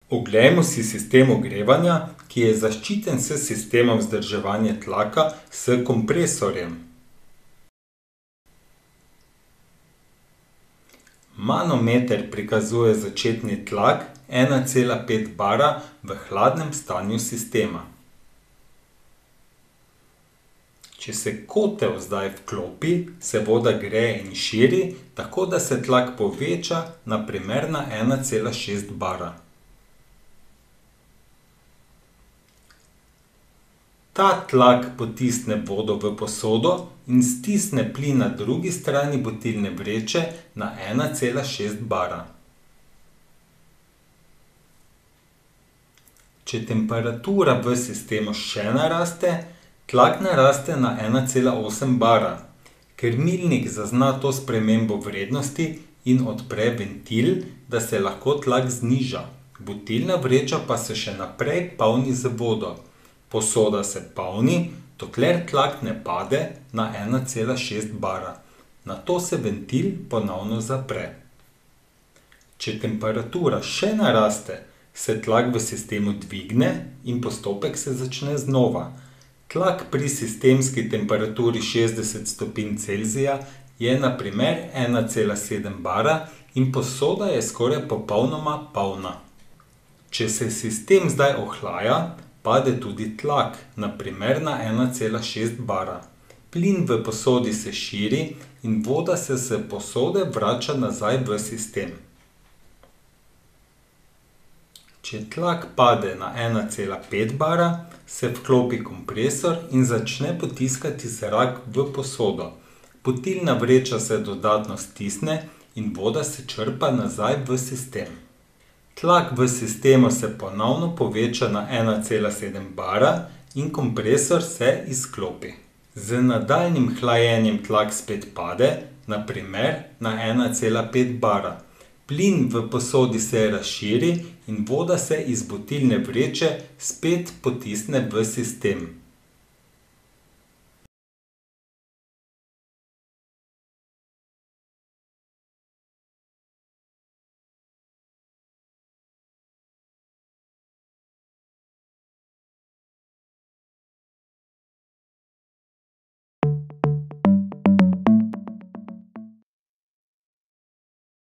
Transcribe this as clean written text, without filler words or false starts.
Oglejmo si sistem ogrevanja, ki je zaščiten s sistemom vzdrževanja tlaka s kompresorjem. Manometer prikazuje začetni tlak 1,5 bara v hladnem stanju sistema. Če se kotel zdaj vklopi, se voda greje in širi, tako da se tlak poveča na primer na 1,6 bara. Ta tlak potisne vodo v posodo in stisne plin na drugi strani butilne vreče na 1,6 bara. Če temperatura v sistemu še naraste, tlak naraste na 1,8 bara. Krmilnik zazna to spremembo vrednosti in odpre ventil, da se lahko tlak zniža. Butilna vreča pa se še naprej polni z vodo. Posoda se polni, dokler tlak ne pade na 1,6 bara. Nato se ventil ponovno zapre. Če temperatura še naraste, se tlak v sistemu dvigne in postopek se začne znova. Tlak pri sistemski temperaturi 60 stopinj Celzija je na primer 1,7 bara in posoda je skoraj popolnoma polna. Če se sistem zdaj ohlaja, pade tudi tlak, na primer na 1,6 bara. Plin v posodi se širi in voda se s posode vrača nazaj v sistem. Če tlak pade na 1,5 bara, se vklopi kompresor in začne potiskati zrak v posodo. Butilna vreča se dodatno stisne in voda se črpa nazaj v sistem. Tlak v sistemu se ponovno poveča na 1,7 bara in kompresor se izklopi. Z nadaljnjim hlajenjem tlak spet pade, na primer na 1,5 bara. Plin v posodi se razširi in voda se iz butilne vreče spet potisne v sistem.